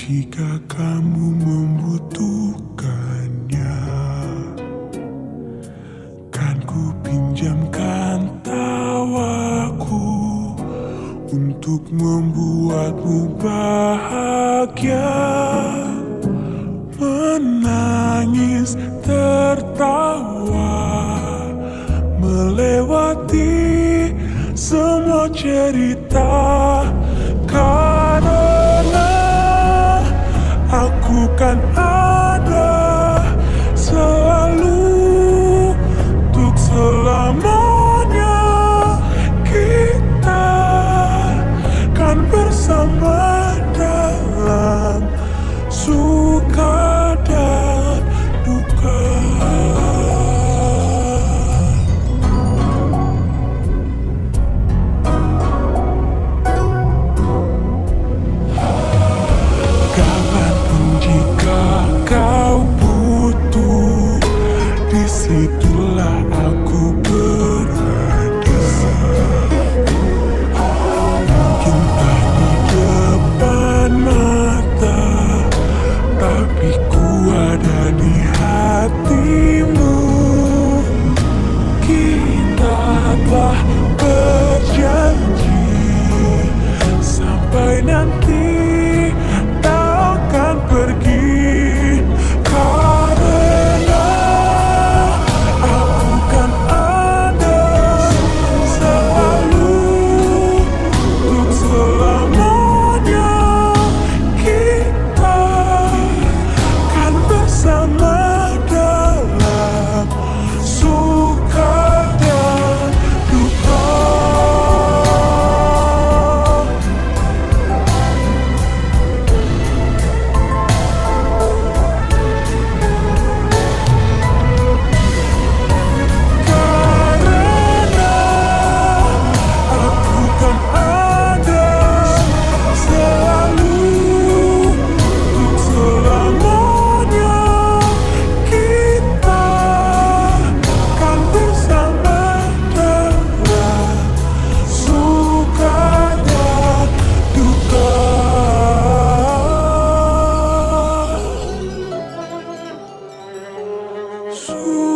Jika kamu membutuhkannya, kan ku pinjamkan tawaku untuk membuatmu bahagia. Menangis, tertawa, melewati semua cerita. Karena aku kan ada selalu untuk selamanya. Kita kan bersama dalam suka dan duka. Disitulah aku berada. Mungkin tak di depan mata, tapi ku ada di hatimu. Kita telah berjanji sampai nanti tak akan pergi. So